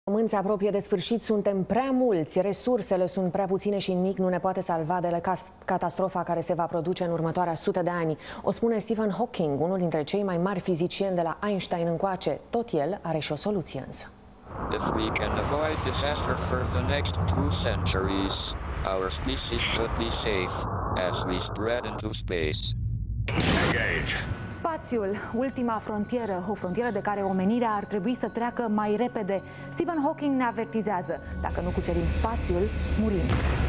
Pământ se apropie de sfârșit, suntem prea mulți, resursele sunt prea puține și nimic nu ne poate salva de la catastrofa care se va produce în următoarea 100 de ani. O spune Stephen Hawking, unul dintre cei mai mari fizicieni de la Einstein încoace. Tot el are și o soluție însă. If we can avoid disaster for the next 2 centuries, our species should be safe as we spread into space. Engage. Spațiul, ultima frontieră, o frontieră de care omenirea ar trebui să treacă mai repede. Stephen Hawking ne avertizează: dacă nu cucerim spațiul, murim.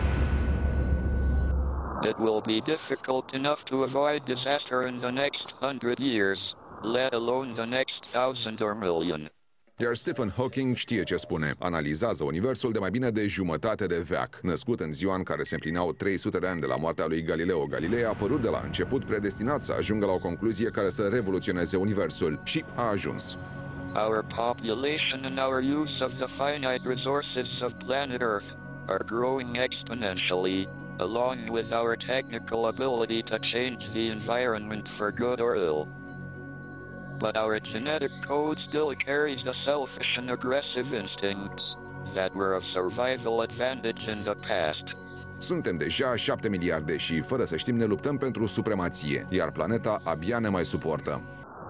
It will be difficult enough to avoid disaster in the next 100 years, let alone the next 1,000 or million. Iar Stephen Hawking știe ce spune. Analizează universul de mai bine de jumătate de veac. Născut în ziua în care se împlineau 300 de ani de la moartea lui Galileo Galilei, a apărut de la început predestinat să ajungă la o concluzie care să revoluționeze universul. Și a ajuns. Our population and our use of the finite resources of planet Earth are growing exponentially, along with our technical ability to change the environment for good or ill. But our genetic code still carries the selfish and aggressive instincts that were of survival advantage in the past. Suntem deja 7 miliarde și, fără să știm, ne luptăm pentru supremație, iar planeta abia ne mai suportă.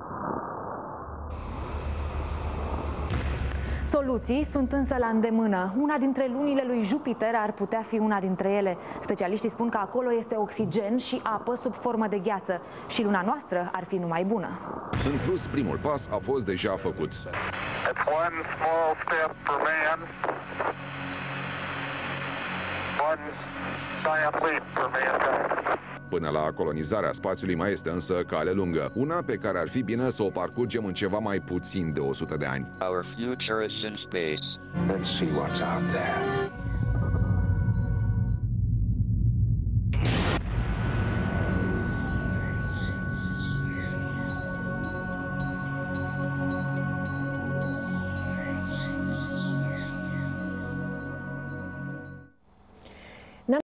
Soluții sunt însă la îndemână. Una dintre lunile lui Jupiter ar putea fi una dintre ele. Specialiștii spun că acolo este oxigen și apă sub formă de gheață. Și luna noastră ar fi numai bună. În plus, primul pas a fost deja făcut. It's one small step for man, one giant leap for mankind. Până la colonizarea spațiului mai este însă cale lungă, una pe care ar fi bine să o parcurgem în ceva mai puțin de 100 de ani. Our future is in space. Let's see what's out there.